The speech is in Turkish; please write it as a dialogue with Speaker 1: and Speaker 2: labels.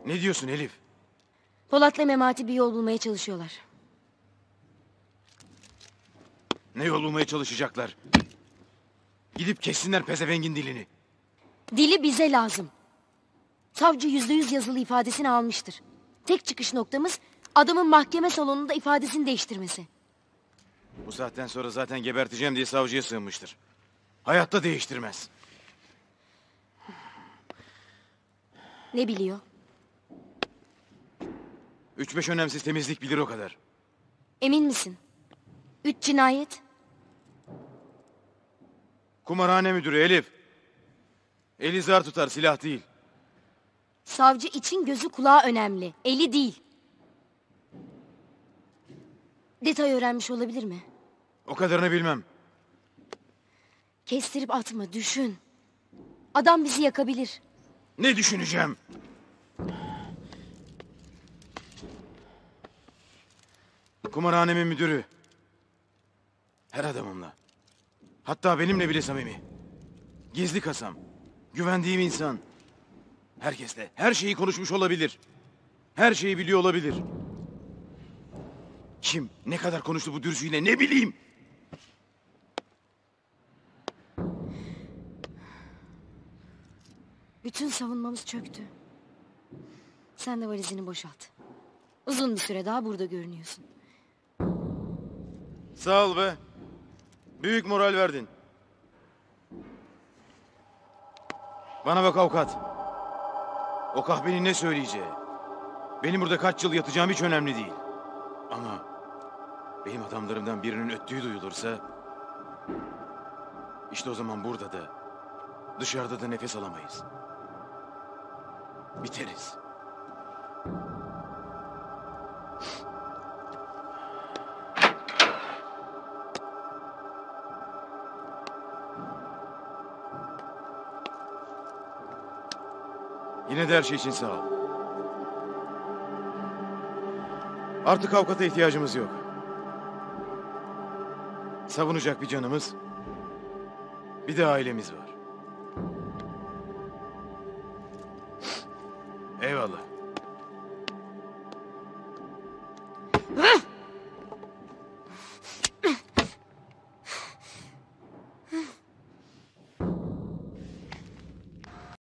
Speaker 1: Ne diyorsun Elif?
Speaker 2: Polat'la Memati bir yol bulmaya çalışıyorlar.
Speaker 1: Ne yol bulmaya çalışacaklar? Gidip kessinler pezevengin dilini.
Speaker 2: Dili bize lazım. Savcı %100 yazılı ifadesini almıştır. Tek çıkış noktamız adamın mahkeme salonunda ifadesini değiştirmesi.
Speaker 1: Bu saatten sonra zaten geberteceğim diye savcıya sığınmıştır. Hayatta değiştirmez.
Speaker 2: Ne biliyor?
Speaker 1: 3-5 önemsiz temizlik bilir o kadar.
Speaker 2: Emin misin? 3 cinayet.
Speaker 1: Kumarhane müdürü Elif. Eli zar tutar, silah değil.
Speaker 2: Savcı için gözü kulağı önemli. Eli değil. Detay öğrenmiş olabilir mi?
Speaker 1: O kadarını bilmem.
Speaker 2: Kestirip atma, düşün. Adam bizi yakabilir.
Speaker 1: Ne düşüneceğim? Kumarhanemin müdürü. Her adamımla. Hatta benimle bile samimi. Gizli kasam. Güvendiğim insan. Herkesle her şeyi konuşmuş olabilir. Her şeyi biliyor olabilir. Kim ne kadar konuştu bu dürzüyle ne bileyim.
Speaker 2: Bütün savunmamız çöktü. Sen de valizini boşalt. Uzun bir süre daha burada görünüyorsun.
Speaker 1: Sağ ol be. Büyük moral verdin. Bana bak avukat. O kahvenin ne söyleyeceği, benim burada kaç yıl yatacağım hiç önemli değil. Ama benim adamlarımdan birinin öttüğü duyulursa, işte o zaman burada da dışarıda da nefes alamayız. Biteriz. Yine de her şey için sağ ol. Artık avukata ihtiyacımız yok. Savunacak bir canımız, bir de ailemiz var. Eyvallah.